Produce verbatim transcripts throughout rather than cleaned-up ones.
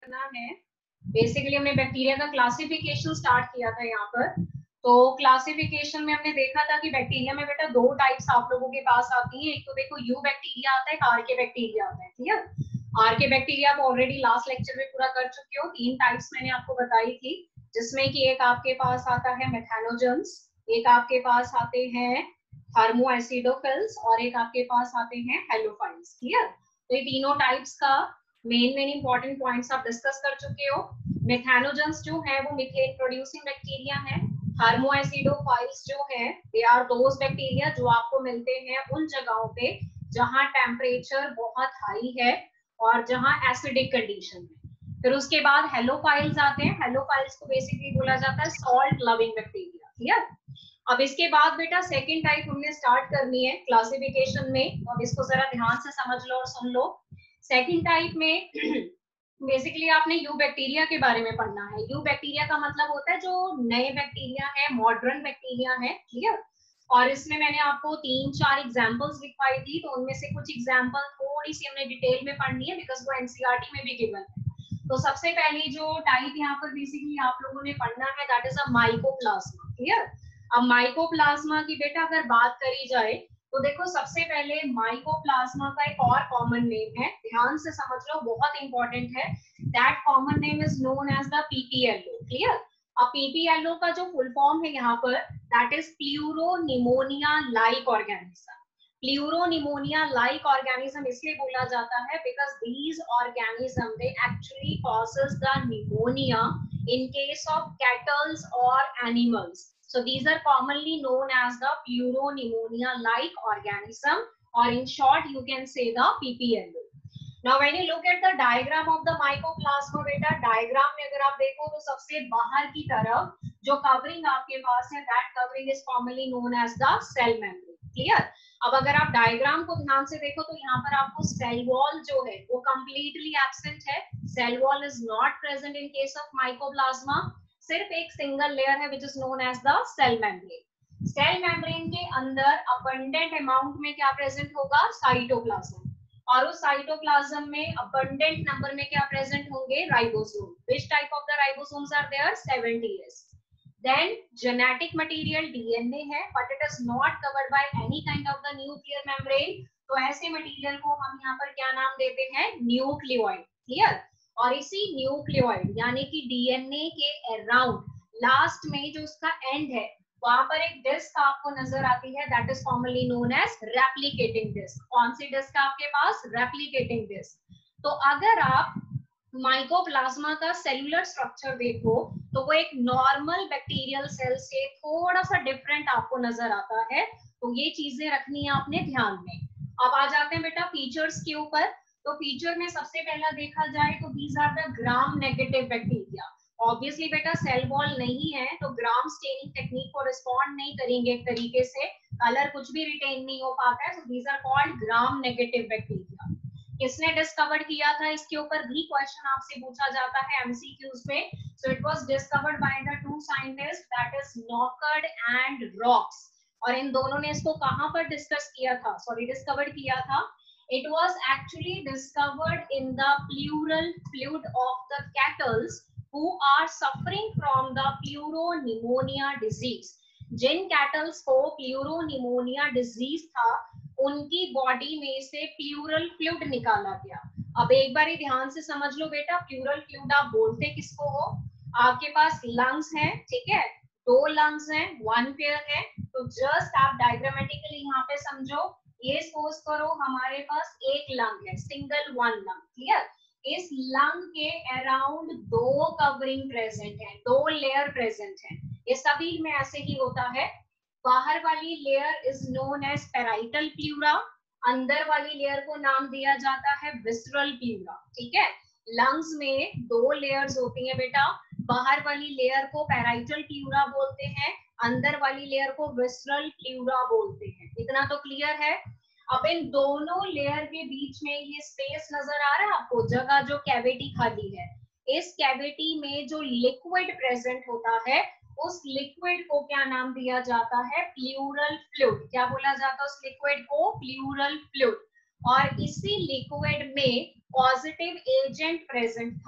करना है। बेसिकली हमने बैक्टीरिया का क्लासिफिकेशन स्टार्ट किया था यहाँ पर। तो क्लासिफिकेशन में हमने देखा था कि बैक्टीरिया में बेटा दो टाइप्स आप लोगों के पास आती हैं। एक तो देखो यू बैक्टीरिया आता है, एक आर्के बैक्टीरिया आता है। क्लियर? आर्के बैक्टीरिया आप ऑलरेडी लास्ट लेक्चर में पूरा कर चुके हो। तीन टाइप्स मैंने आपको बताई थी, जिसमें कि एक आपके पास आता है मेथैनोजेंस, एक आपके पास आते हैं थर्मोएसिडोफिल्स और एक आपके पास आते हैं हेलोफाइल्स। क्लियर? तो ये तीनों टाइप्स का मेन मेन इंपॉर्टेंट पॉइंट्स आप डिस्कस कर चुके हो। मेथैनोजेंस जो है वो मीथेन प्रोड्यूसिंग बैक्टीरिया है। थर्मोएसिडोफाइल्स जो है दे आर दोज बैक्टीरिया जो आपको मिलते हैं उन जगहों पे जहां टेम्परेचर बहुत हाई है और जहां एसिडिक कंडीशन है। फिर उसके बाद हेलोफाइल्स आते हैं। हेलोफाइल्स को बेसिकली बोला जाता है सॉल्ट लविंग बैक्टीरिया। क्लियर? अब इसके बाद बेटा सेकेंड टाइप हमने स्टार्ट करनी है क्लासिफिकेशन में, तो अब इसको जरा ध्यान से समझ लो और सुन लो। सेकेंड टाइप में बेसिकली आपने यू बैक्टीरिया के बारे में पढ़ना है। यू बैक्टीरिया का मतलब होता है जो नए बैक्टीरिया है, मॉडर्न बैक्टीरिया है। क्लियर? और इसमें मैंने आपको तीन चार एग्जांपल्स लिखवाई थी, तो उनमें से कुछ एग्जांपल थोड़ी सी हमने डिटेल में पढ़नी है बिकॉज वो एनसीईआरटी में भी गिवन है। तो सबसे पहली जो टाइप यहाँ पर बेसिकली आप लोगों ने पढ़ना है that is a mycoplasma. Clear? अब माइकोप्लाज्मा की बेटा अगर बात करी जाए तो देखो सबसे पहले माइकोप्लाज्मा का एक और कॉमन नेम है, ध्यान से समझ लो, बहुत इंपॉर्टेंट है। That common name is known as the PPLO. Clear? अब पीपीएलओ का जो फुल फॉर्म है यहाँ पर that is pleuropneumonia like organism. Pleuropneumonia like organism इसलिए बोला जाता है because these organism they actually causes the pneumonia in case of cattle or animals. So these are commonly known as the Pleuropneumonia-like organism, or in short, you can say the P P L O. Now, when you look at the diagram of the mycoplasma, बेटा diagram में अगर आप देखो तो सबसे बाहर की तरफ जो covering आपके पास है, that covering is commonly known as the cell membrane. Clear? अब अगर आप डायग्राम को ध्यान से देखो तो यहाँ पर आपको सेल वॉल जो है वो कंप्लीटली एब्सेंट है। Cell wall is not present in case of mycoplasma. सिर्फ एक सिंगल लेयर है which is known as the cell membrane. Cell membrane के अंदर अबंडेंट अमाउंट में क्या प्रेजेंट होगा? साइटोप्लाज्म। और उस साइटोप्लाज्म में अबंडेंट नंबर में क्या प्रेजेंट होंगे? Ribosome. Which type of the ribosomes are there? Seventy S. Then genetic material D N A है, but it is not covered by any kind of the nuclear membrane. तो ऐसे material को हम यहाँ पर क्या नाम देते हैं? न्यूक्लियोइड। क्लियर? और इसी न्यूक्लियोइड यानी कि डीएनए के अराउंड लास्ट में जो उसका एंड है वहां पर एक डिस्क आपको नजर आती है that is commonly known as replicating disc. कौन सी डिस्क आपके पास? Replicating disc. तो अगर आप माइकोप्लाज्मा का सेलुलर स्ट्रक्चर देखो तो वो एक नॉर्मल बैक्टीरियल सेल से थोड़ा सा डिफरेंट आपको नजर आता है। तो ये चीजें रखनी है आपने ध्यान में। अब आ जाते हैं बेटा फीचर्स के ऊपर। तो फीचर में सबसे पहला देखा जाए तो these are the gram negative bacteria. Obviously बेटा सेल वॉल नहीं है तो ग्राम स्टेनिंग टेक्निक को रिस्पॉन्ड नहीं करेंगे एक तरीके से, कलर कुछ भी रिटेन नहीं हो पाता है। So these are called gram negative bacteria. किसने डिस्कवर किया था? इसके ऊपर भी क्वेश्चन आपसे पूछा जाता है एमसीक्यूज में। So it was discovered by the two scientist that is Nocard and Roux. और इन दोनों ने इसको कहां पर डिस्कस किया था? सॉरी डिस्कवर किया था। It was actually discovered in the pleural fluid of the cattles who are suffering from the pleuropneumonia disease. जिन कैटल्स को प्लूरोनिमोनिया डिजीज था उनकी बॉडी में से प्लूरल फ्लूइड निकाला गया। अब एक बार ही ध्यान से समझ लो बेटा, प्लूरल फ्लूइड आप बोलते किसको हो? आपके पास लंग्स हैं, ठीक है, दो लंग्स हैं, वन पेयर है। तो जस्ट आप डायग्रामेटिकली यहाँ पे समझो, ये सपोज करो हमारे पास एक लंग है, सिंगल वन लंग। क्लियर? इस लंग के अराउंड दो कवरिंग प्रेजेंट है, दो लेयर प्रेजेंट है। ये सभी में ऐसे ही होता है। बाहर वाली layer is known as parietal pleura, अंदर वाली लेयर को नाम दिया जाता है विसरल प्लूरा। ठीक है? लंग्स में दो लेयर्स होती हैं बेटा, बाहर वाली लेयर को पैराइटल प्लूरा बोलते हैं, अंदर वाली लेयर को विसरल प्लूरा बोलते हैं। इतना तो क्लियर है? अब इन दोनों लेयर के बीच में ये स्पेस नजर आ रहा है आपको, जगह जो कैविटी खाली है, इस कैविटी में जो लिक्विड प्रेजेंट होता है उस लिक्विड को क्या नाम दिया जाता है? Pleural fluid. क्या बोला जाता है उस लिक्विड को? Pleural fluid. और इसी लिक्विड में पॉजिटिव एजेंट प्रेजेंट था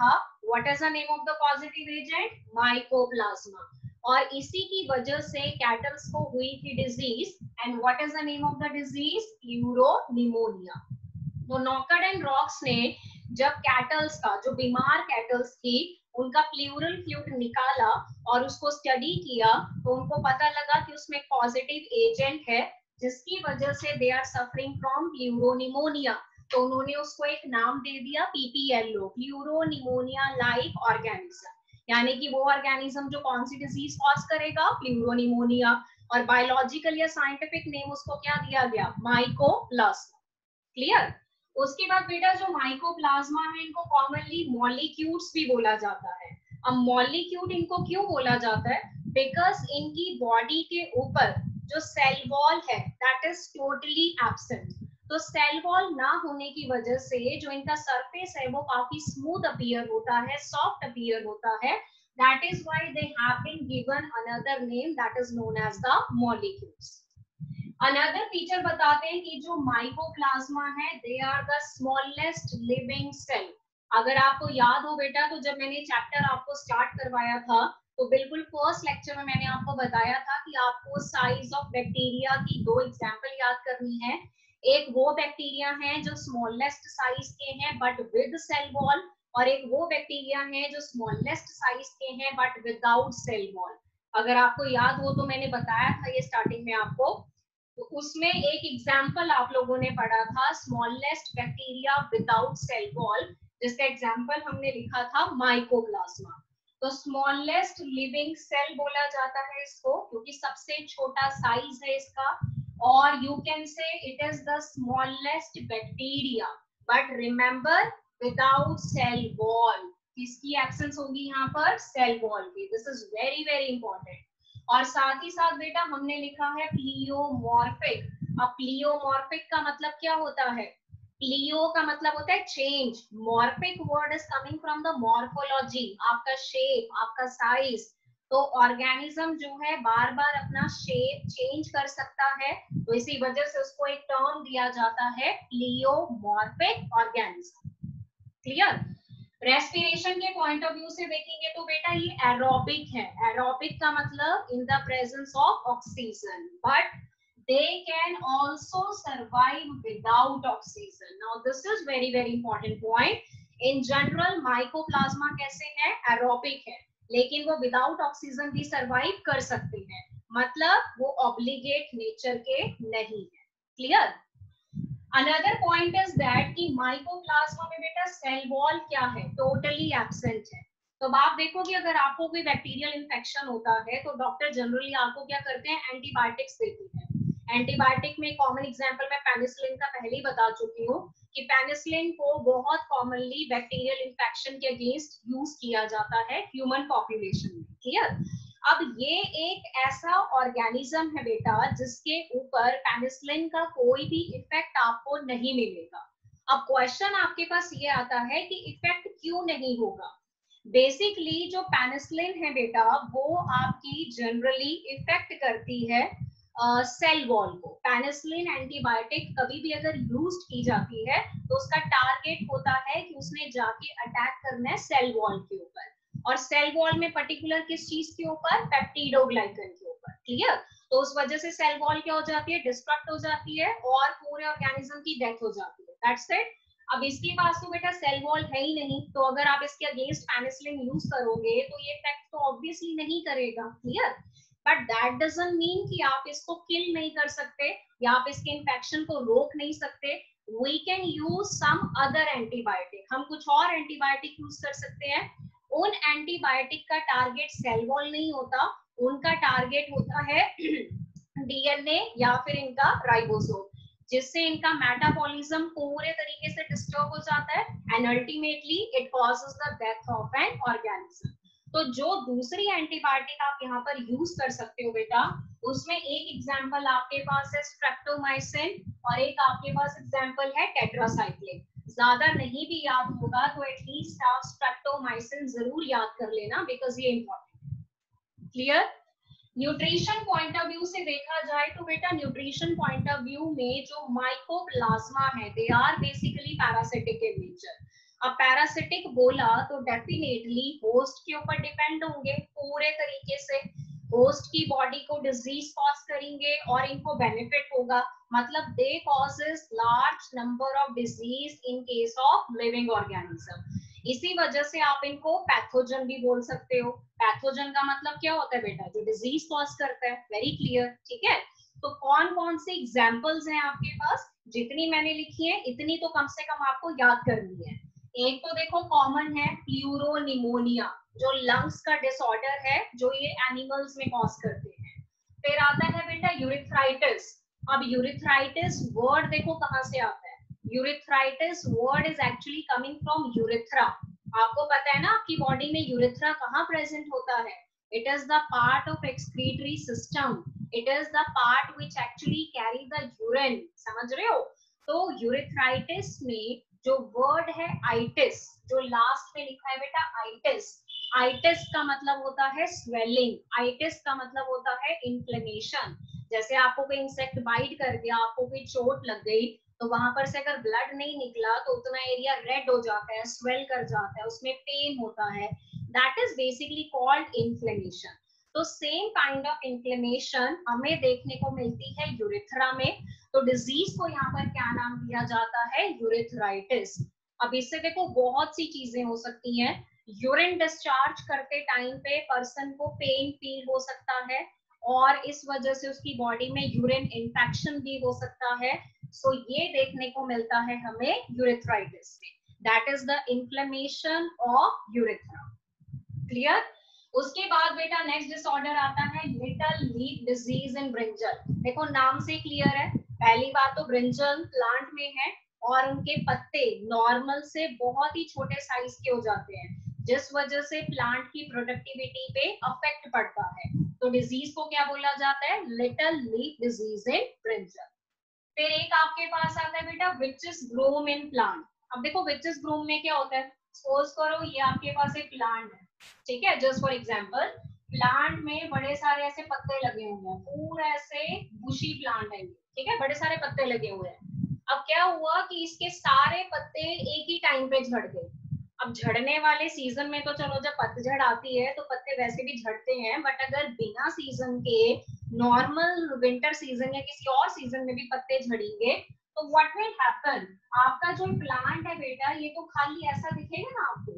what is the name of the positive agent? Mycoplasma. और इसी की वजह से कैटल्स को हुई थी disease, and what is the name of the disease? Pleuropneumonia. तो नॉकर्ड एंड रॉक्स ने जब कैटल्स का, जो बीमार कैटल्स थी, उनका प्लूरल फ्लूइड निकाला और उसको स्टडी किया, तो उनको पता लगा कि उसमें पॉजिटिव एजेंट है, जिसकी वजह से they are suffering from pleuropneumonia. तो उन्होंने उसको एक नाम दे दिया पीपीएलओ, प्लूरोनिमोनिया लाइक ऑर्गेनिज्म, यानी कि वो ऑर्गेनिज्म जो कौन सी डिजीज कॉज करेगा? प्लूरोनिमोनिया। और बायोलॉजिकल या साइंटिफिक नेम उसको क्या दिया गया? माइकोप्लाज्मा। क्लियर? उसके बाद बेटा जो माइकोप्लाज्मा है, इनको कॉमनली मॉलिक्यूल्स भी बोला जाता है। अब मॉलिक्यूल इनको क्यों बोला जाता है? बिकॉज इनकी बॉडी के ऊपर जो सेल वॉल है दैट इज टोटली एब्सेंट। तो सेल वॉल ना होने की वजह से जो इनका सरफेस है वो काफी स्मूथ अपीयर होता है, सॉफ्ट अपीयर होता है। That is why they have been given another name that is known as the mollicutes. Another feature बताते हैं कि जो माइकोप्लाज्मा है, they are the smallest living cell. अगर आपको याद हो बेटा, तो जब मैंने चैप्टर आपको स्टार्ट करवाया था, तो बिल्कुल फर्स्ट लेक्चर में मैंने आपको बताया था कि आपको साइज ऑफ बैक्टीरिया की दो एग्जांपल याद करनी है। एक वो बैक्टीरिया है जो स्मॉलेस्ट साइज के हैं बट विद सेल वॉल, और एक वो बैक्टीरिया है जो स्मॉलेस्ट साइज के हैं बट विदाउट सेल वॉल। अगर आपको याद हो तो मैंने बताया था ये स्टार्टिंग में आपको। तो उसमें एक एग्जाम्पल आप लोगों ने पढ़ा था smallest bacteria without cell wall, जिसका एग्जाम्पल हमने लिखा था माइकोप्लाज्मा। तो स्मॉलेस्ट लिविंग सेल बोला जाता है इसको, क्योंकि सबसे छोटा साइज है इसका, और you can say it is the smallest bacteria, but remember without cell wall. किसकी एब्सेंस होगी यहाँ पर? सेल वॉल की। This is very very important. और साथ ही साथ बेटा हमने लिखा है प्लियोमॉर्फिक। अब प्लियोमॉर्फिक का मतलब क्या होता है? प्लियो का मतलब होता है change, morphic word is coming from the morphology, आपका शेप, आपका साइज। तो ऑर्गेनिज्म जो है बार बार अपना शेप चेंज कर सकता है, तो इसी वजह से उसको एक टर्म दिया जाता है प्लियोमॉर्फिक ऑर्गेनिज्म। क्लियर? रेस्पिरेशन के पॉइंट ऑफ व्यू से देखेंगे तो बेटा ये एरोबिक है। एरोबिक का मतलब in the presence of oxygen, but they can also survive without oxygen. Now this is very very important point. In general mycoplasma कैसे है? एरोबिक है, लेकिन वो विदाउट ऑक्सीजन भी सर्वाइव कर सकते हैं, मतलब वो ऑब्लिगेट नेचर के नहीं है। Clear? Another point is that कि माइकोप्लाज्मा में बेटा सेल वॉल क्या है? टोटली एब्सेंट है। तो अब आप देखो कि अगर आपको कोई बैक्टीरियल इन्फेक्शन होता है तो डॉक्टर जनरली आपको क्या करते हैं? एंटीबायोटिक्स देती है। एंटीबायोटिक में कॉमन एग्जांपल मैं पेनिसिलिन का पहले ही बता चुकी हूँ कि पेनिसिलिन को बहुत कॉमनली बैक्टीरियल इन्फेक्शन के अगेंस्ट यूज किया जाता है ह्यूमन पॉपुलेशन में। क्लियर? अब ये एक ऐसा ऑर्गेनिज्म है बेटा जिसके ऊपर पेनिसिलिन का कोई भी इफेक्ट आपको नहीं मिलेगा। अब क्वेश्चन आपके पास ये आता है कि इफेक्ट क्यों नहीं होगा? बेसिकली जो पेनिसिलिन है बेटा वो आपकी जनरली इफेक्ट करती है सेल uh, वॉल को। पेनिसिलिन एंटीबायोटिक कभी भी अगर यूज की जाती है तो उसका टारगेट होता है कि उसने जाके अटैक करना है सेल वॉल के ऊपर, और सेल वॉल में पर्टिकुलर किस चीज के ऊपर? पेप्टिडोग्लाइकन के ऊपर। क्लियर? तो उस वजह से सेल वॉल क्या हो जाती है? डिस्ट्रक्ट हो जाती है और पूरे ऑर्गेनिज्म की डेथ हो जाती है। That's it. अब इसके पास तो बेटा सेल वॉल है ही नहीं, तो अगर आप इसके अगेंस्ट पेनिसिलिन यूज करोगे तो ये इफेक्ट तो ऑब्वियसली नहीं करेगा। Clear? But that doesn't mean कि आप इसको किल नहीं कर सकते या आप इसके इन्फेक्शन को रोक नहीं सकते। We can use some other antibiotic, हम कुछ और एंटीबायोटिक यूज कर सकते हैं। उन एंटीबायोटिक का टारगेट सेल वॉल नहीं होता, उनका टारगेट होता है डीएनए या फिर इनका राइबोसोम, जिससे इनका मेटाबॉलिज्म पूरे तरीके से डिस्टर्ब हो जाता है and ultimately it causes the death of an organism. तो जो दूसरी एंटीबायोटिक आप यहाँ पर यूज कर सकते हो बेटा, उसमें एक एग्जांपल आपके पास है स्ट्रेप्टोमाइसिन और एक आपके पास एग्जांपल है टेट्रासाइक्लिन। ज्यादा नहीं भी याद होगा तो एटलीस्ट आप स्ट्रेप्टोमाइसिन जरूर याद कर लेना, बिकॉज ये इंपॉर्टेंट है। Clear? Nutrition point of view से देखा जाए तो बेटा न्यूट्रिशन पॉइंट ऑफ व्यू में जो माइकोप्लाज्मा है they are basically parasitic in nature. अब पैरासिटिक बोला तो डेफिनेटली होस्ट के ऊपर डिपेंड होंगे पूरे तरीके से, होस्ट की बॉडी को डिजीज कॉज करेंगे और इनको बेनिफिट होगा, मतलब they causes large number of disease in case of living organism. इसी वजह से आप इनको पैथोजन भी बोल सकते हो। पैथोजन का मतलब क्या होता है बेटा, जो डिजीज कॉज करता है, वेरी क्लियर, ठीक है। तो कौन कौन से एग्जाम्पल्स हैं आपके पास, जितनी मैंने लिखी है इतनी तो कम से कम आपको याद करनी है। एक तो देखो कॉमन है प्लूरोनिमोनिया, जो लंग्स का डिसऑर्डर है जो ये एनिमल्स में कॉज करते हैं। फिर आता है बेटा यूरिथ्राइटिस। अब यूरिथ्राइटिस वर्ड देखो कहां से आता है, urethritis word is actually coming from urethra. आपको पता है ना आपकी बॉडी में यूरिथ्रा कहाँ प्रेजेंट होता है, it is the part of excretory system, it is the part which actually carry the urine, समझ रहे हो। तो यूरिथ्राइटिस में जो वर्ड है आइटिस, जो लास्ट में लिखा है बेटा आइटिस, आइटिस का मतलब होता है स्वेलिंग, आइटिस का मतलब होता है इन्फ्लेमेशन। जैसे आपको कोई इंसेक्ट बाइट कर दिया, आपको कोई चोट लग गई, तो वहां पर से अगर ब्लड नहीं निकला तो उतना एरिया रेड हो जाता है, स्वेल कर जाता है, उसमें पेन होता है, that is basically called inflammation. तो सेम काइंड ऑफ इन्फ्लेमेशन हमें देखने को मिलती है यूरिथ्रा में। तो डिजीज को यहाँ पर क्या नाम दिया जाता है, यूरिथ्राइटिस। अब इससे देखो बहुत सी चीजें हो सकती हैं, यूरिन डिस्चार्ज करते टाइम पे पर्सन को पेन फील हो सकता है और इस वजह से उसकी बॉडी में यूरिन इन्फेक्शन भी हो सकता है। सो so, ये देखने को मिलता है हमें यूरिथ्राइटिस में, that is the inflammation of urethra. Clear. उसके बाद बेटा नेक्स्ट डिसऑर्डर आता है little leaf disease in brinjal. देखो नाम से क्लियर है, पहली बात तो ब्रिंजल प्लांट में है और उनके पत्ते नॉर्मल से बहुत ही छोटे साइज के हो जाते हैं, जिस वजह से प्लांट की प्रोडक्टिविटी पे अफेक्ट पड़ता है। तो डिजीज को क्या बोला जाता है, little leaf disease in brinjal. फिर एक आपके पास आता है बेटा विचेस ब्रूम इन प्लांट। अब देखो विचेस ब्रूम में क्या होता है, सपोज करो ये आपके पास एक प्लांट है, ठीक है, जस्ट फॉर एग्जांपल, प्लांट में बड़े सारे ऐसे पत्ते लगे हुए हैं, पूरा ऐसे बुशी प्लांट है, ठीक है, बड़े सारे पत्ते लगे हुए हैं। अब क्या हुआ कि इसके सारे पत्ते एक ही टाइम पे झड़ गए। अब झड़ने वाले सीजन में तो चलो जब पतझड़ आती है तो पत्ते वैसे भी झड़ते हैं, बट अगर बिना सीजन के नॉर्मल विंटर सीजन या किसी और सीजन में भी पत्ते झड़ेंगे तो व्हाट विल हैपन, आपका जो प्लांट है बेटा ये तो खाली ऐसा दिखेगा ना आपको,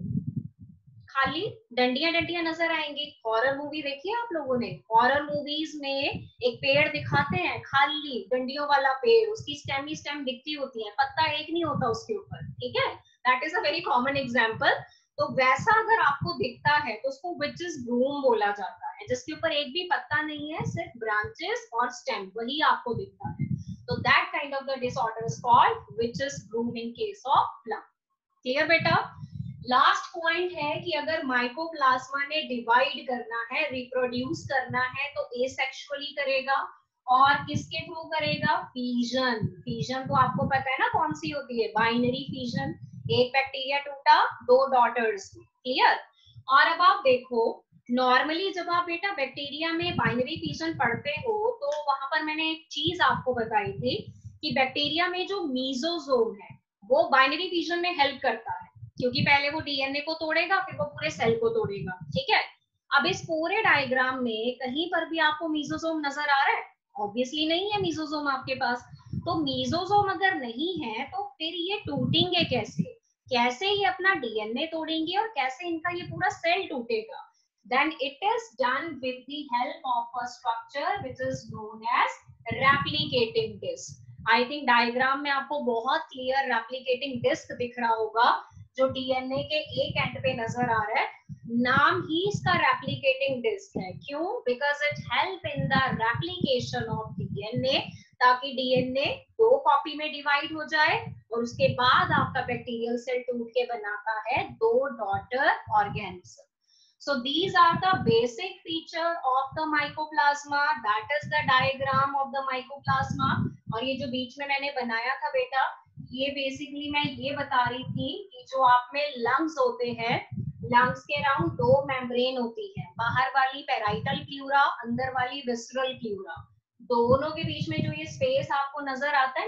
खाली डंडियां डंडियां नजर आएंगी। हॉरर मूवी देखी है आप लोगों ने, हॉरर मूवीज में एक पेड़ दिखाते हैं खाली डंडियों वाला पेड़, उसकी स्टेम ही स्टेम दिखती होती है, पत्ता एक नहीं होता उसके ऊपर, ठीक है, that is a very common example. तो वैसा अगर आपको दिखता है तो उसको विचेस ब्रूम बोला जाता है, जिसके ऊपर एक भी पत्ता नहीं है, सिर्फ ब्रांचेस और स्टेम वही आपको दिखता है। तो that kind of the disorder is called witches broom in case of plant. Clear बेटा। लास्ट पॉइंट है कि अगर माइकोप्लाज्मा ने डिवाइड करना है, रिप्रोड्यूस करना है तो एसेक्सुअली करेगा और किसके थ्रू करेगा, फीजन। फीजन तो आपको पता है ना कौन सी होती है, बाइनरी फीजन, एक बैक्टीरिया टूटा दो डॉटर्स, क्लियर। और अब आप देखो नॉर्मली जब आप बेटा बैक्टीरिया में बाइनरी फीजन पढ़ते हो तो वहां पर मैंने एक चीज आपको बताई थी कि बैक्टीरिया में जो मीजोजोम है वो बाइनरी फीजन में हेल्प करता है, क्योंकि पहले वो डीएनए को तोड़ेगा फिर वो पूरे सेल को तोड़ेगा, ठीक है। अब इस पूरे डायग्राम में कहीं पर भी आपको मीजोजोम नजर आ रहा है, ऑब्वियसली नहीं है मीजोजोम आपके पास। तो मीजोजोम अगर नहीं है तो फिर ये टूटेंगे कैसे, कैसे ये अपना डीएनए तोड़ेंगे और कैसे इनका ये पूरा सेल टूटेगा। then it is done with the help of a structure which is known as replicating disc. I think diagram में आपको बहुत क्लियर रेप्लिकेटिंग डिस्क दिख रहा होगा जो डीएनए के एक एंड पे नजर आ रहा है, नाम ही इसका रेप्लिकेटिंग डिस्क है। क्यों, because it help in the replication of DNA, ताकि डीएनए दो कॉपी में डिवाइड हो जाए और उसके बाद आपका बैक्टीरियल सेल टूट के बनाता है दो daughter organism. So these are the basic feature of the mycoplasma. That is the diagram of the mycoplasma. और ये जो बीच में मैंने बनाया था बेटा, ये बेसिकली मैं ये बता रही थी कि जो आप में लंग्स होते हैं, लंग्स के अराउंड दो मेम्ब्रेन होती है, बाहर वाली पेराइटल प्लूरा, अंदर वाली विसरल प्लूरा। दोनों के बीच में जो ये स्पेस आपको नजर आता है ना,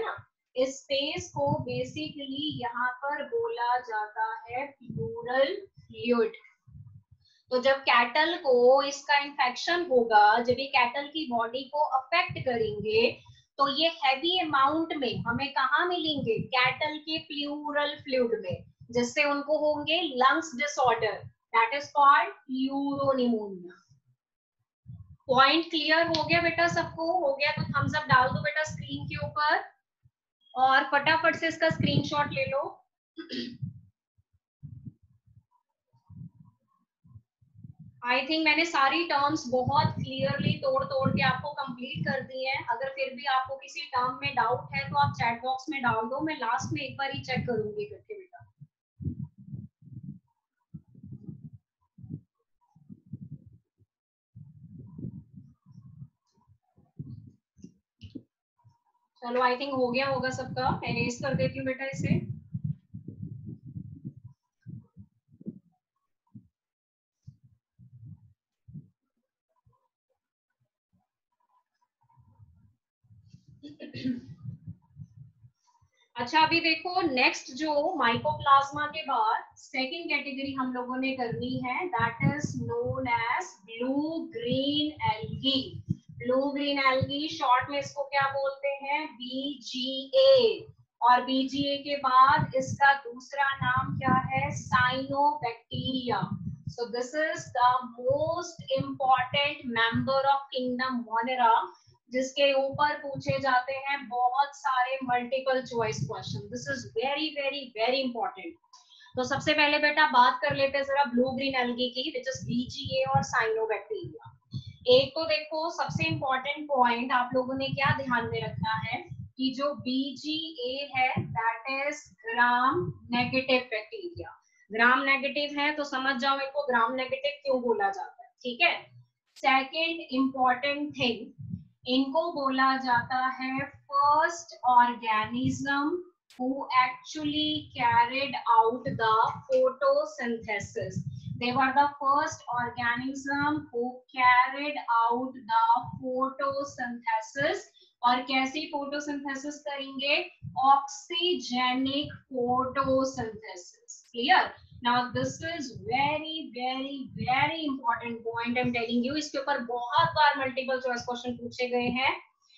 स्पेस को बेसिकली यहाँ पर बोला जाता है प्लूरल फ्लूइड। तो जब कैटल को इसका इन्फेक्शन होगा, जब ये कैटल की बॉडी को अफेक्ट करेंगे, तो ये हैवी अमाउंट में हमें कहाँ मिलेंगे? कैटल के प्लूरल फ्लूइड में, जिससे उनको होंगे lungs disorder, that is called pleuropneumonia. Point clear हो गया बेटा सबको? हो गया तो थम्स अप डाल दो बेटा स्क्रीन के ऊपर, और फटाफट से इसका स्क्रीनशॉट ले लो। आई थिंक मैंने सारी टर्म्स बहुत क्लियरली तोड़ तोड़ के आपको कंप्लीट कर दी हैं। अगर फिर भी आपको किसी टर्म में डाउट है तो आप चैट बॉक्स में डाल दो, मैं लास्ट में एक बार ही चेक करूंगी करके बेटा। चलो आई थिंक हो गया होगा सबका। एरेज कर देती हूँ बेटा इसे। अच्छा अभी देखो, नेक्स्ट जो माइकोप्लाज्मा के बाद सेकंड कैटेगरी हम लोगों ने करनी है, that is known as blue green algae. Blue green algae short में इसको क्या बोलते हैं? बीजीए। और बीजीए के बाद इसका दूसरा नाम क्या है? Cyanobacteria. So this is the most important member of kingdom Monera, जिसके ऊपर पूछे जाते हैं बहुत सारे multiple choice question. This is very very very important. तो सबसे पहले बेटा बात कर लेते हैं जरा ब्लू ग्रीन एल्गी की, विच इज बीजीए और साइनोबैक्टीरिया। एक तो देखो सबसे इंपॉर्टेंट पॉइंट आप लोगों ने क्या ध्यान में रखना है कि जो बीजीए है that is gram negative bacteria. Gram negative है तो समझ जाओ इनको ग्राम नेगेटिव क्यों बोला जाता है, ठीक है। सेकेंड इंपॉर्टेंट थिंग, इनको बोला जाता है first organism who actually carried out the photosynthesis. They were the first organism who carried out the photosynthesis. और कैसी photosynthesis करेंगे? Oxygenic photosynthesis. Clear? Now this is very very very important point I'm telling you. इसके ऊपर बहुत बार multiple choice question पूछे गए हैं।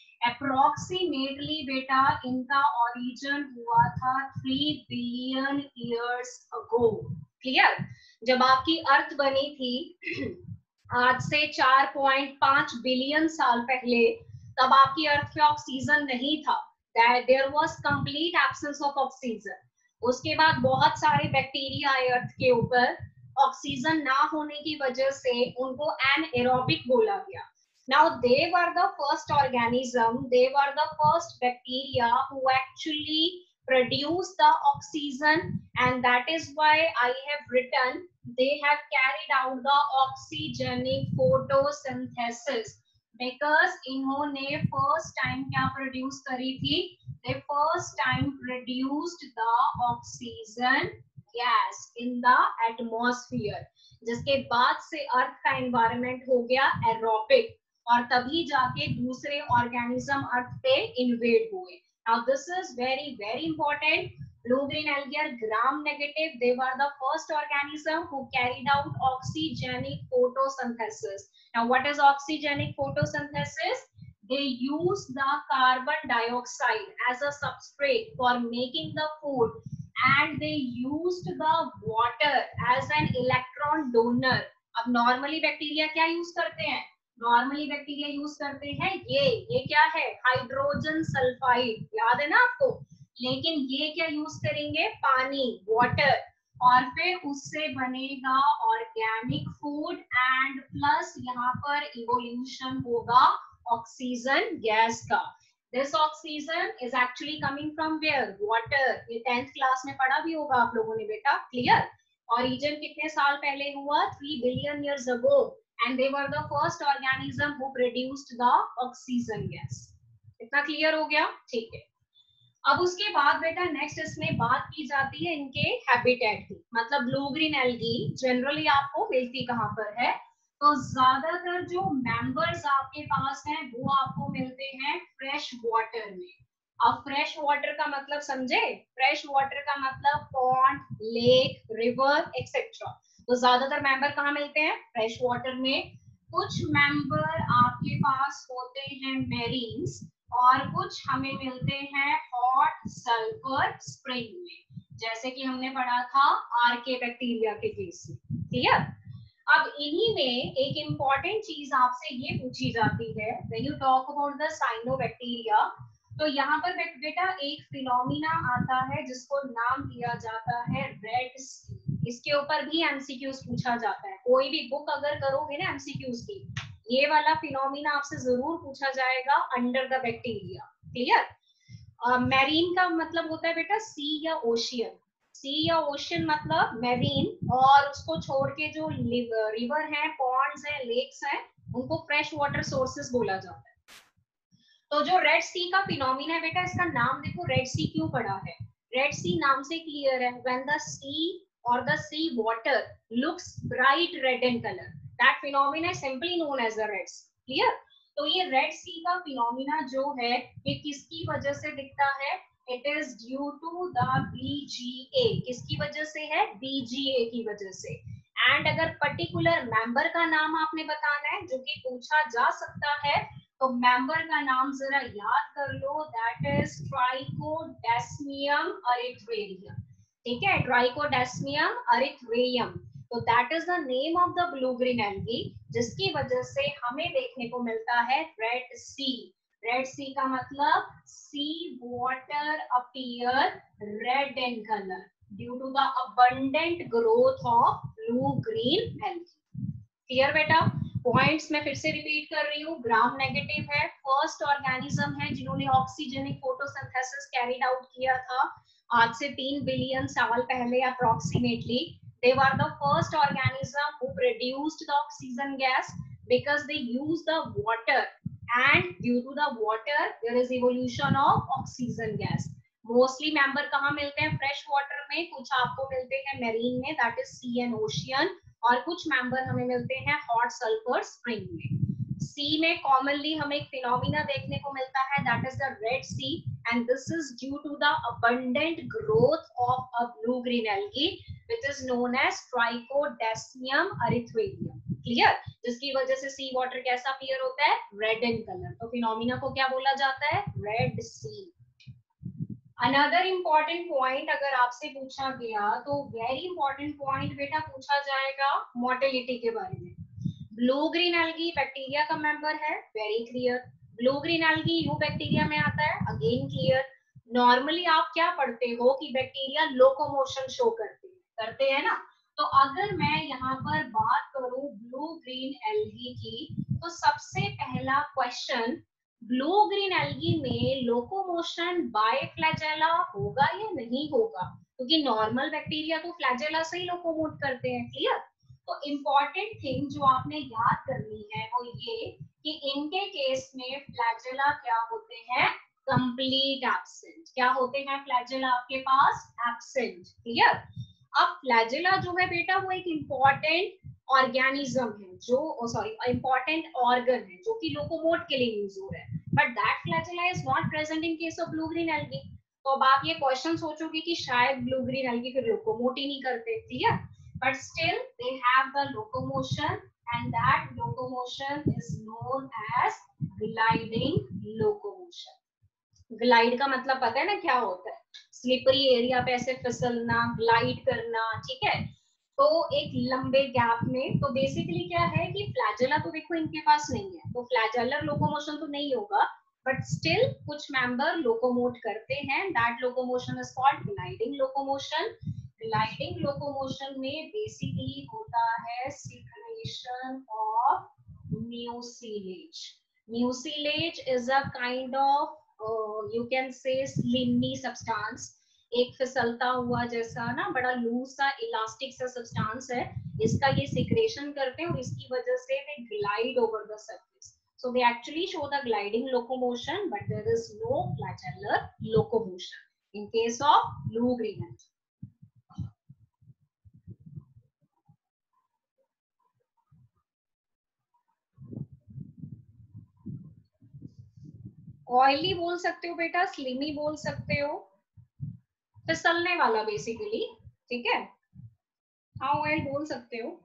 Approximately बेटा इनका ओरिजिन हुआ था three billion years ago. Clear? जब आपकी अर्थ बनी थी आज से चार पॉइंट पाँच बिलियन साल पहले, तब आपकी अर्थ पे ऑक्सीजन नहीं था। There was complete absence of oxygen. उसके बाद बहुत सारे बैक्टीरिया आए अर्थ के ऊपर, ऑक्सीजन ना होने की वजह से उनको एनएरोबिक बोला गया। Now they were the first organism, they were the first bacteria who actually produced the oxygen, and that is why I have written they have carried out the oxygenic photosynthesis, because इन्होंने first time क्या produce करी थी? They first time produced the oxygen gas in the atmosphere, जिसके बाद से अर्थ का environment हो गया aerobic, और तभी जाके दूसरे ऑर्गेनिज्म अर्थ पे इन्वेड हुए। Now this is very very important. Blue green algae are gram negative. They were the first organism who carried out oxygenic photosynthesis. Now what is oxygenic photosynthesis? They use the carbon dioxide as a substrate for making the food, and they used the water as an electron donor. अब normally bacteria क्या use करते हैं? Normally bacteria use करते हैं ये ये क्या है? हाइड्रोजन सल्फाइड, याद है ना आपको। लेकिन ये क्या यूज करेंगे? पानी, वाटर, और फिर उससे बनेगा ऑर्गेनिक फूड, एंड प्लस यहाँ पर इवोल्यूशन होगा ऑक्सीजन गैस का। This oxygen is actually coming from where? Water. ये टेंथ क्लास में पढ़ा भी होगा आप लोगों ने बेटा। क्लियर? ओरिजिन कितने साल पहले हुआ? Three billion years ago, and they were the first organism who produced the oxygen gas. इतना क्लियर हो गया? ठीक है। अब उसके बाद बेटा नेक्स्ट इसमें बात की जाती है इनके हैबिटेट की, मतलब ब्लू ग्रीन एल्गी जनरली आपको मिलती कहाँ पर है? तो ज्यादातर जो मेंबर्स आपके पास हैं वो आपको मिलते हैं फ्रेश वाटर में। अब फ्रेश वाटर का मतलब समझे? फ्रेश वाटर का मतलब पॉन्ड, लेक, रिवर एक्सेट्रा। तो ज्यादातर मेंबर कहाँ मिलते हैं? फ्रेश वाटर में। कुछ मेंबर आपके पास होते हैं मेरीन्स, और कुछ हमें मिलते हैं हॉट सल्फर स्प्रिंग में, जैसे कि हमने पढ़ा था आर्के बैक्टीरिया के केस में। क्लियर? अब इन्हीं में एक इंपॉर्टेंट चीज आपसे ये पूछी जाती है, when you talk about the cyanobacteria, तो यहाँ पर बेटा एक फिनोमिना आता है जिसको नाम दिया जाता है रेड सी। इसके ऊपर भी एमसीक्यूज पूछा जाता है। कोई भी बुक अगर करोगे ना एमसीक्यूज की, ये वाला फिनोमिना आपसे जरूर पूछा जाएगा, under the bacteria. Clear? Marine का मतलब होता है बेटा सी या ओशियन। सी या ओशियन मतलब मैरीन, और उसको छोड़ के जो रिवर है, पॉन्ड्स है, लेक्स है, उनको फ्रेश वाटर सोर्सेस बोला जाता है। तो जो रेड सी का फिनोमिना है बेटा, इसका नाम देखो, रेड सी क्यों पड़ा है? रेड सी नाम से क्लियर है, व्हेन द सी और the sea water looks bright red in colour, that phenomena is simply known as the red sea. Clear? तो ये रेड सी का फिनोमिना जो है, ये किसकी वजह से दिखता है? It is due to the BGA. किसकी वजह से है? बीजीए की वजह से। एंड अगर पर्टिकुलर मेंबर का नाम आपने बताना है, जो कि पूछा जा सकता है, तो मेंबर का नाम जरा याद कर लो, दैट इज ट्राइकोडेस्मियम अरिथ्रेरियम। ठीक है, ट्राइकोडेस्मियम अरिथ्रेरियम। तो that is the name of the blue green algae, जिसकी वजह से हमें देखने को मिलता है रेड सी। रेड सी का मतलब sea water appear red in colour due to the abundant growth of blue green algae. Clear बेटा? पॉइंट्स मैं फिर से रिपीट कर रही हूँ। ग्राम नेगेटिव है, फर्स्ट ऑर्गेनिज्म है जिन्होंने ऑक्सीजनिक फोटोसिंथेसिस कैरिड आउट किया था आज से तीन बिलियन साल पहले approximately. They were the first organism who produced the oxygen gas because they used the water, and due to the water there is evolution of oxygen gas. Mostly member कहाँ मिलते हैं? फ्रेश वाटर में। कुछ आपको मिलते हैं marine में, that is sea and ocean, और कुछ मेंबर हमें मिलते हैं हॉट सल्फर स्प्रिंग में। सी में कॉमनली हमें एक फिनोमिना देखने को मिलता है, that is the red sea, and this is due to the abundant growth of a blue green algae which is known as Trichodesmium erythraeum. Clear? जिसकी वजह से सी वाटर कैसा अपीयर होता है? Red in colour. तो phenomena को क्या बोला जाता है? Red sea. Another important point अगर आपसे पूछा गया, तो वेरी इंपॉर्टेंट पॉइंट बेटा पूछा जाएगा मोर्टेलिटी के बारे में। ब्लू ग्रीन एल्गी बैक्टीरिया का मेंबर है, very clear. Blue green algae eubacteria में आता है, अगेन क्लियर। नॉर्मली आप क्या पढ़ते हो कि बैक्टीरिया लोकोमोशन शो करते हैं, करते हैं ना? तो अगर मैं यहाँ पर बात करूं ब्लू ग्रीन एल्गी की, तो सबसे पहला क्वेश्चन, ब्लू ग्रीन एल्गी में लोकोमोशन बाय फ्लैजेला होगा या नहीं होगा? क्योंकि नॉर्मल बैक्टीरिया तो फ्लैजेला से ही लोकोमोट करते हैं। क्लियर? तो इम्पॉर्टेंट थिंग जो आपने याद करनी है वो ये कि इनके केस में फ्लैजेला क्या होते हैं? Complete absent. क्या होते हैं फ्लैजेला आपके पास? एब्सेंट। क्लियर? अब फ्लैजेला जो है बेटा, वो एक इम्पॉर्टेंट ऑर्गेनिज्म है, जो सॉरी इंपॉर्टेंट ऑर्गन है जो कि लोकोमोट के लिए यूज हो रहा है, but that flagella is not present in case of blue green algae. तो अब आप ये क्वेश्चन सोचोगे कि शायद ब्लू ग्रीन एल्गी फिर लोकोमोट ही नहीं करते। Clear? But still they have the locomotion, and that locomotion is known as gliding locomotion. Glide का मतलब पता है ना क्या होता है? स्लिपरी एरिया पे ऐसे फिसलना, ग्लाइड करना। ठीक है? तो एक लंबे गैप में, तो बेसिकली क्या है कि फ्लैजेला तो देखो इनके पास नहीं है, तो फ्लैजेलर लोकोमोशन तो नहीं होगा, बट स्टिल कुछ मेंबर लोकोमोट करते हैं, that locomotion is called gliding locomotion. Gliding locomotion में बेसिकली होता है secretion of mucilage. Mucilage is a kind of you can say slimy substance, एक फिसलता हुआ जैसा ना बड़ा लूज सा इलास्टिक सा सब्सटेंस है, इसका ये सिक्रेशन करते हैं और इसकी वजह से they glide over the surface. So they actually show the gliding locomotion, but there is no flagellar locomotion in case of blue green algae. Oily बोल सकते हो बेटा, स्लिमी बोल सकते हो, फिसलने वाला बेसिकली, ठीक है। हाँ ऑयल बोल सकते हो,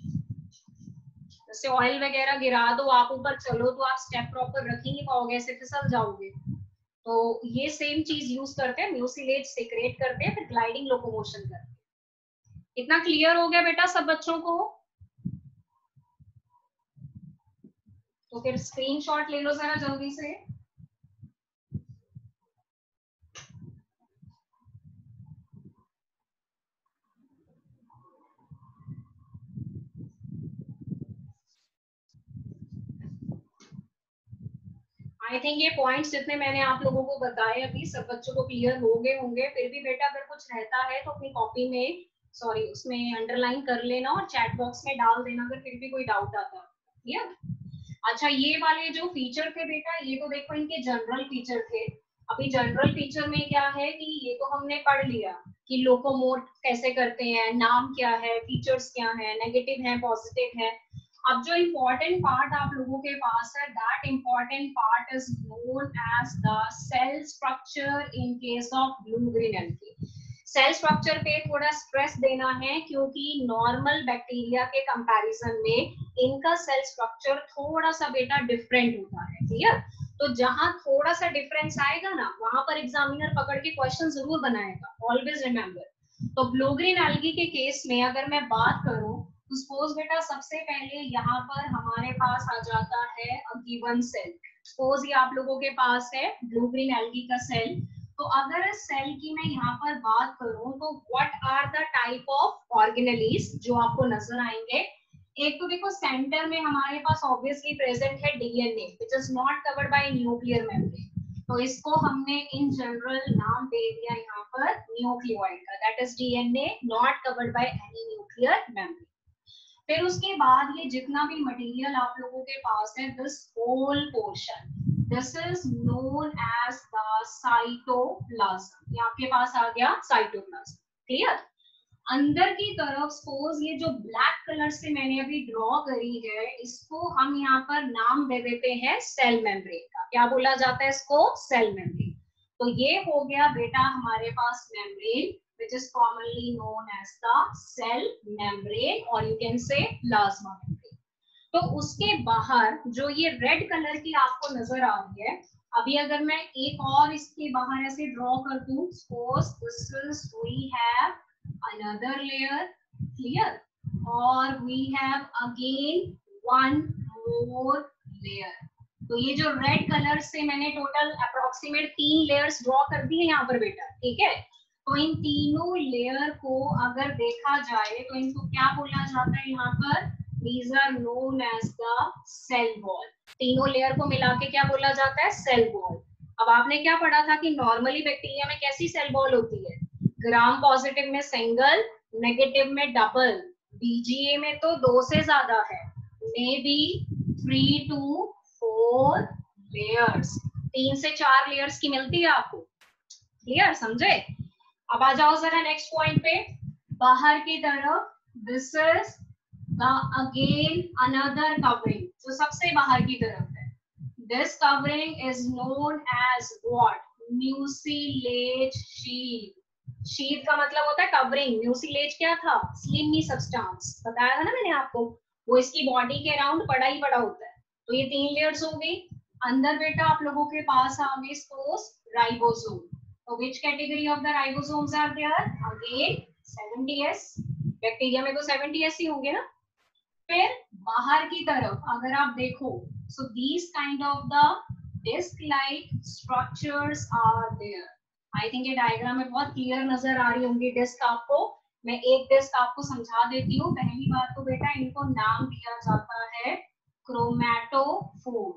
जैसे ऑयल वगैरह गिरा दो आप ऊपर, चलो तो आप स्टेप प्रॉपर रख ही नहीं पाओगे, ऐसे फिसल जाओगे। तो ये सेम चीज यूज करते हैं, म्यूसिलेज सेक्रेट करते हैं, फिर ग्लाइडिंग लोकोमोशन करते हैं। इतना क्लियर हो गया बेटा सब बच्चों को? तो फिर स्क्रीनशॉट ले लो जरा जल्दी से। आई थिंक ये पॉइंट्स जितने मैंने आप लोगों को बताए अभी सब बच्चों को क्लियर हो गए होंगे। फिर भी बेटा अगर कुछ रहता है तो अपनी कॉपी में, सॉरी उसमें अंडरलाइन कर लेना और चैट बॉक्स में डाल देना अगर फिर भी कोई डाउट आता है। अच्छा ये वाले जो फीचर थे बेटा, ये तो देखो इनके जनरल फीचर थे। अभी जनरल फीचर में क्या है कि ये तो हमने पढ़ लिया कि लोकोमोट कैसे करते हैं, नाम क्या है, फीचर्स क्या है, नेगेटिव है, पॉजिटिव है। अब जो इम्पोर्टेंट पार्ट आप लोगों के पास है, that important part is known as the cell structure in case of blue green algae. Cell structure पे थोड़ा स्ट्रेस देना है क्योंकि नॉर्मल बैक्टीरिया के कंपैरिजन में इनका सेल स्ट्रक्चर थोड़ा सा बेटा डिफरेंट होता है, क्लियर। तो जहां थोड़ा सा डिफरेंस आएगा ना, वहां पर एग्जामिनर पकड़ के क्वेश्चन जरूर बनाएगा, ऑलवेज रिमेंबर। तो ब्लू ग्रीन एल्गी के केस में अगर मैं बात करूं तो सपोज बेटा सबसे पहले यहाँ पर हमारे पास आ जाता है अ गिवन सेल। सपोज ये आप लोगों के पास है ब्लू ग्रीन एल्गी का सेल। तो अगर इस सेल की मैं यहाँ पर बात करूं तो what are the type of organelles जो आपको नजर आएंगे। एक तो देखो सेंटर में हमारे पास ऑब्वियसली प्रेजेंट है DNA which is not covered by nuclear membrane. तो इसको हमने इन जनरल नाम दे दिया यहाँ पर न्यूक्लियोइड का, that is DNA not covered by any nuclear membrane. फिर उसके बाद ये जितना भी मटेरियल आप लोगों के पास है, this whole portion, this is known as the cytoplasm. ये आपके पास आ गया साइटोप्लाज्म, क्लियर। अंदर की तरफ सपोज ये जो ब्लैक कलर से मैंने अभी ड्रॉ करी है, इसको हम यहाँ पर नाम दे देते हैं सेल मेम्ब्रेन का। क्या बोला जाता है इसको? Cell membrane. तो ये हो गया बेटा हमारे पास membrane which is commonly known as the cell membrane or you can say plasma membrane. तो उसके बाहर जो ये रेड कलर की आपको नजर आ रही है, अभी अगर मैं एक और इसके बाहर ऐसे ड्रॉ कर दूं, suppose this is we have another layer, clear, or we have again one more layer. तो ये जो रेड कलर से मैंने टोटल अप्रोक्सीमेट तीन लेयर्स ड्रॉ कर दी है यहाँ पर बेटा, ठीक है। तो इन तीनों लेयर को अगर देखा जाए तो इनको क्या बोला जाता है यहाँ पर? These are known as the cell wall. तीनों लेयर को मिला के क्या बोला जाता है? Cell wall. अब आपने क्या पढ़ा था कि नॉर्मली बैक्टीरिया में कैसी सेल वॉल होती है? ग्राम पॉजिटिव में सिंगल, नेगेटिव में डबल, बीजीए में तो दो से ज्यादा है, maybe three two four layers, तीन से चार लेयर्स की मिलती है आपको, क्लियर, समझे। अब आ जाओ जरा नेक्स्ट पॉइंट पे, बाहर की तरफ, this is the again another covering, जो सबसे बाहर की तरफ है। This covering is known as what? Mucilage sheet. Sheet का मतलब होता है कवरिंग, म्यूसिलेज क्या था? स्लिमी सब्सटेंस, बताया था ना मैंने आपको, वो इसकी बॉडी के अराउंड बड़ा ही बड़ा होता है। तो ये तीन लेयर्स हो गई। अंदर बेटा आप लोगों के पास आ गए suppose ribosome. So which category of the ribosomes are there? Again seventy S, bacteria में तो सेवेंटी एस ही होंगे ना। फिर बाहर की तरफ अगर आप देखो, so these kind of the disc-like structures are there. I think ये डायग्राम में बहुत क्लियर नजर आ रही होंगी डिस्क आपको। मैं एक डिस्क आपको समझा देती हूँ। पहली बात तो बेटा इनको नाम दिया जाता है क्रोमैटोफोर।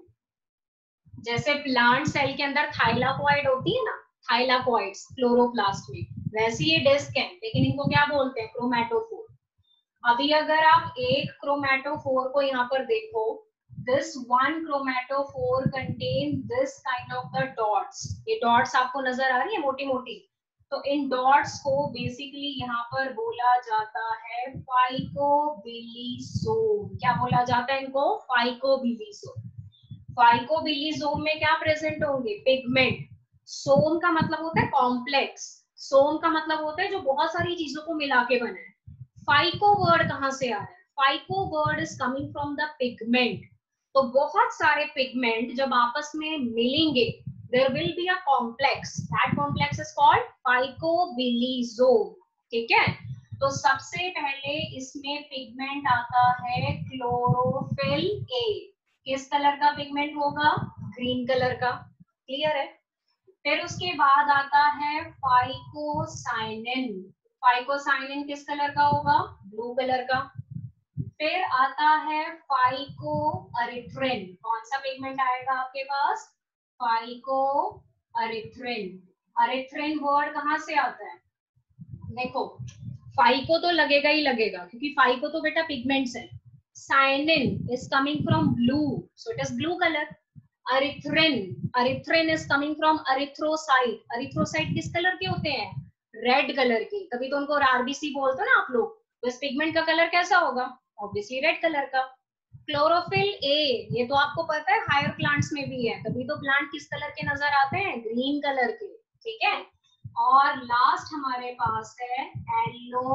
जैसे प्लांट सेल के अंदर थाइलाकोइड होती है ना, थाइलाकोइड्स क्लोरोप्लास्ट में, वैसी ये डिस्क है, लेकिन इनको क्या बोलते हैं? क्रोमैटोफोर। अभी अगर आप एक क्रोमैटोफोर को यहाँ पर देखो, this one chromatophore contain this kind of the dots. ये डॉट्स आपको नजर आ रही है मोटी मोटी, तो इन डॉट्स को बेसिकली यहाँ पर बोला जाता है फाइकोबिलिसोम। क्या बोला जाता है इनको? फाइकोबिलिसोम। फाइकोबिलिसोम में क्या प्रेजेंट होंगे? पिगमेंट। सोम का मतलब होता है कॉम्प्लेक्स, सोम का मतलब होता है जो बहुत सारी चीजों को मिला के बना है। फाइको वर्ड कहां से आ रहा है? Phyco word is coming from the pigment. तो बहुत सारे पिगमेंट जब आपस में मिलेंगे, there will be a complex, that complex is called phycobilisome. ठीक है, तो सबसे पहले इसमें पिगमेंट आता है क्लोरोफिल ए। किस कलर का पिगमेंट होगा? ग्रीन कलर का। क्लियर है? फिर उसके बाद आता है फाइकोसाइनिन। फाइकोसाइनिन किस कलर का होगा? ब्लू कलर का। फिर आता है फाइको अरिथ्रिन। कौन सा पिगमेंट आएगा आपके पास? फाइको अरिथ्रिन। अरिथ्रिन वर्ड कहां से आता है? देखो, फाइको तो लगेगा ही लगेगा क्योंकि फाइको तो बेटा पिगमेंट्स है। Cyanin is coming from blue, so it is blue colour. Erythrin, erythrin is coming from erythrocyte. Erythrocyte किस कलर के होते हैं? रेड कलर के। तभी तो उनको आरबीसी बोलते हो ना आप लोग। तो इस पिगमेंट का कलर कैसा होगा? ऑब्वियसली रेड कलर का। क्लोरोफिल ए, ये तो आपको पता है हायर प्लांट्स में भी है, तभी तो प्लांट किस कलर के नजर आते हैं? ग्रीन कलर के। ठीक है, और लास्ट हमारे पास है एलो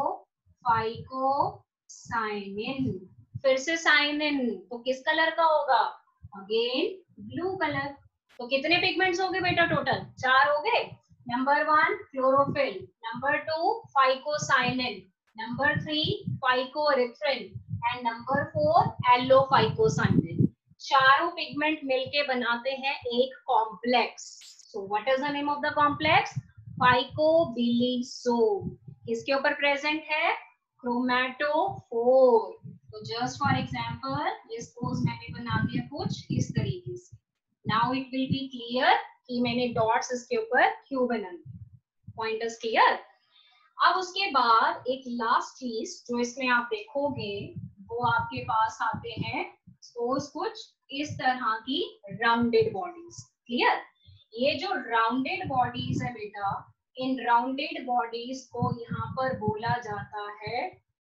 फाइकोसाइनिन। फिर से साइनिन, तो किस कलर का होगा? Again blue colour. तो कितने पिगमेंट्स हो गए बेटा टोटल? चार हो गए। Number one chlorophyll, number two phycocyanin, number three phycoerythrin and number four allophycocyanin. चारों पिगमेंट मिलके बनाते हैं एक complex. So what is the name of the complex? Phycobilisome. किसके ऊपर प्रेजेंट है? क्रोमैटोफोर। तो जस्ट फॉर एग्जांपल ये सपोज मैंने बना दिया कुछ इस तरीके से। Now it will be clear कि मैंने डॉट्स इसके ऊपर क्यों बनाए। Pointers clear? अब उसके बाद एक लास्ट चीज जो इसमें आप देखोगे वो आपके पास आते हैं सपोज कुछ इस तरह की राउंडेड बॉडीज। क्लियर? ये जो राउंडेड बॉडीज है बेटा, इन राउंडेड बॉडीज को यहाँ पर बोला जाता है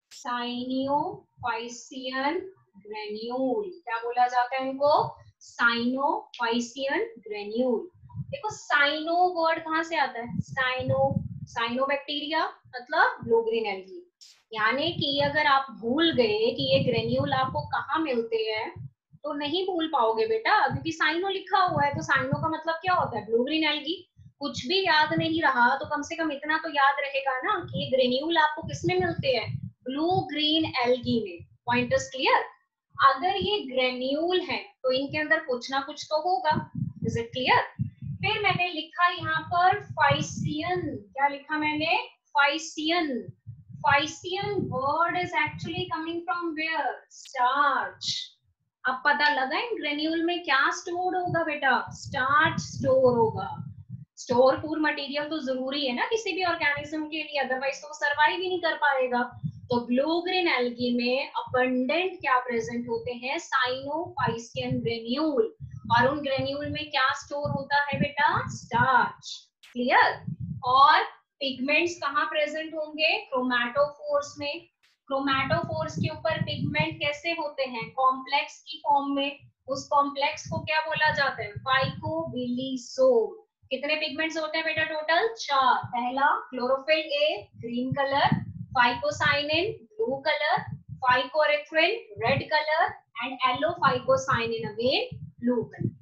साइनोफाइसियन ग्रेन्यूल। क्या बोला जाता है इनको? Cyanophycean granule. देखो साइनो वर्ड कहां से आता है? साइनो, साइनोबैक्टीरिया मतलब ब्लू ग्रीन एल्गी। यानी कि अगर आप भूल गए कि ये ग्रेन्यूल आपको कहाँ मिलते हैं तो नहीं भूल पाओगे बेटा, क्योंकि साइनो लिखा हुआ है। तो साइनो का मतलब क्या होता है? Blue green algae. कुछ भी याद नहीं रहा तो कम से कम इतना तो याद रहेगा ना कि ये ग्रेन्यूल आपको किसमें मिलते हैं? ब्लू ग्रीन एल्गी में। Pointers clear? अगर ये ग्रेन्यूल है तो इनके अंदर कुछ ना कुछ तो होगा। Is it clear? फिर मैंने लिखा यहाँ पर फाइसियन। क्या लिखा मैंने? Phycean. Phycean word is actually coming from where? Starch. अब पता लगा इन ग्रेन्यूल में क्या स्टोर होगा बेटा? स्टार्च स्टोर होगा। स्टोर फूड मटेरियल तो जरूरी है ना किसी भी ऑर्गेनिज्म के लिए, अदरवाइज तो सरवाइव ही नहीं कर पाएगा। तो ब्लू ग्रीन एल्गी में अबंडेंट क्या प्रेजेंट होते हैं? Cyanophycean granule. और उन ग्रेन्यूल में क्या स्टोर होता है बेटा? स्टार्च। क्लियर? और पिगमेंट्स कहाँ प्रेजेंट होंगे? क्रोमैटोफोर्स में। क्रोमैटोफोर्स के ऊपर पिगमेंट कैसे होते हैं? कॉम्प्लेक्स की फॉर्म में। उस कॉम्प्लेक्स को क्या बोला जाता है? फाइकोबिलिसोम। कितने पिगमेंट्स होते हैं बेटा टोटल? चार। पहला chlorophyll A green colour, phycocyanin blue colour, phycoerythrin red colour and allophycocyanin again blue colour.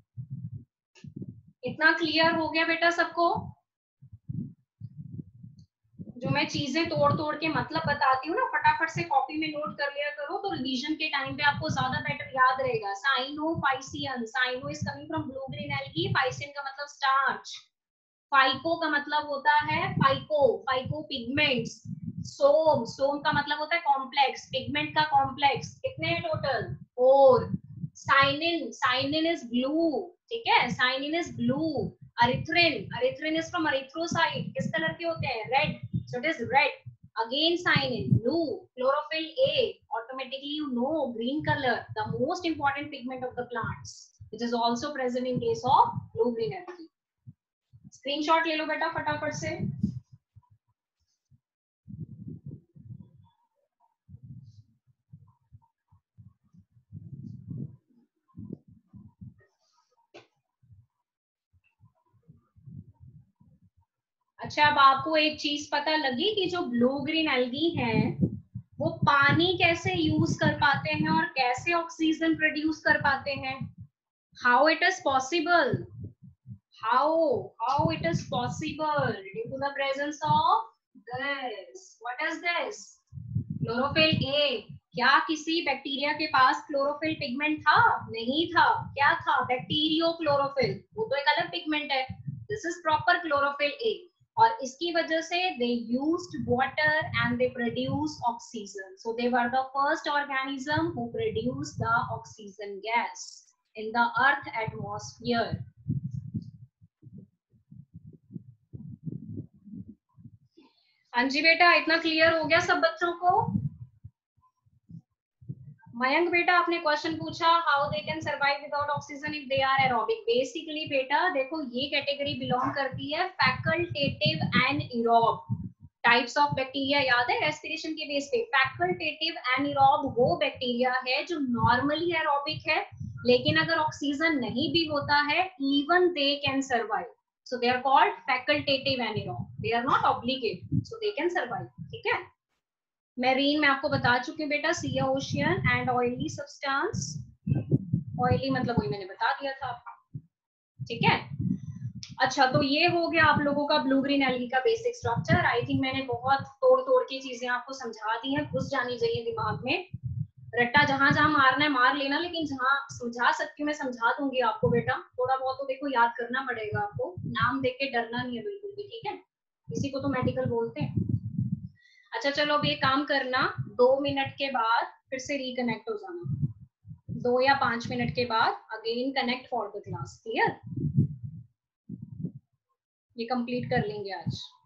इतना क्लियर हो गया बेटा सबको? जो मैं चीजें तोड़ तोड़ के मतलब बताती हूँ ना, फटाफट से कॉपी में नोट कर लिया करो तो रिवीजन के टाइम पे आपको ज्यादा बेटर याद रहेगा। Cyanophycean, cyano is coming from blue green algae, phycean का मतलब स्टार्च, फाइको का मतलब होता है phyco, phyco pigments, some, some का मतलब होता है कॉम्प्लेक्स, पिगमेंट का कॉम्प्लेक्स। कितने हैं total? Four. Cyanin, cyanin is blue. ठीक है, cyanin is blue. Erythrin, erythrin is from erythrocyte. किस कलर के होते हैं? Red, so it is red. Again cyanin, blue. Chlorophyll A, automatically you know green color, the most important pigment of the plants, which is also present in case of blue green algae. Screenshot ले लो बेटा फटाफट से। अच्छा, अब आपको एक चीज पता लगी कि जो ब्लू ग्रीन एल्गी हैं वो पानी कैसे यूज कर पाते हैं और कैसे ऑक्सीजन प्रोड्यूस कर पाते हैं? How it is possible? How how it is possible due to the presence of this? What is this? Chlorophyll A. क्या किसी बैक्टीरिया के पास क्लोरोफिल पिगमेंट था? नहीं था। क्या था? Bacteriochlorophyll. वो तो एक अलग पिगमेंट है। This is proper chlorophyll A. और इसकी वजह से they used water and they produce oxygen. So they were the first organism who produce the oxygen gas in the earth atmosphere. हाँ जी बेटा, इतना क्लियर हो गया सब बच्चों को? मयंक बेटा, आपने क्वेश्चन पूछा how they can survive without oxygen if they are aerobic. Basically बेटा देखो, ये कैटेगरी बिलोंग करती है facultative anaerobe types of bacteria. याद है रेस्पिरेशन के बेस पे? फैकल्टेटिव एनएरोब वो बैक्टीरिया है जो नॉर्मली एरोबिक है, लेकिन अगर ऑक्सीजन नहीं भी होता है even they can survive. So they are called facultative anaerobe. They are not obligate, so they can survive. ठीक है। मेरीन में आपको बता चुकी हूँ बेटा, sea ocean and oily substance. Oily मतलब वही मैंने बता दिया था आपको। ठीक है। अच्छा, तो ये हो गया आप लोगों का ब्लू ग्रीन एल्गी का बेसिक स्ट्रक्चर। आई थिंक मैंने बहुत तोड़ तोड़ की चीजें आपको समझा दी हैं, घुस जानी चाहिए दिमाग में। रट्टा जहां जहां मारना है मार लेना, लेकिन जहां समझा सकती हूँ मैं समझा दूंगी आपको बेटा। थोड़ा बहुत तो देखो याद करना पड़ेगा आपको, नाम देख के डरना नहीं है बिल्कुल भी। ठीक है, इसी को तो मेडिकल बोलते हैं। अच्छा चलो, अब ये काम करना, दो मिनट के बाद फिर से रिकनेक्ट हो जाना, दो या पांच मिनट के बाद again connect for the class. Clear? ये कंप्लीट कर लेंगे आज।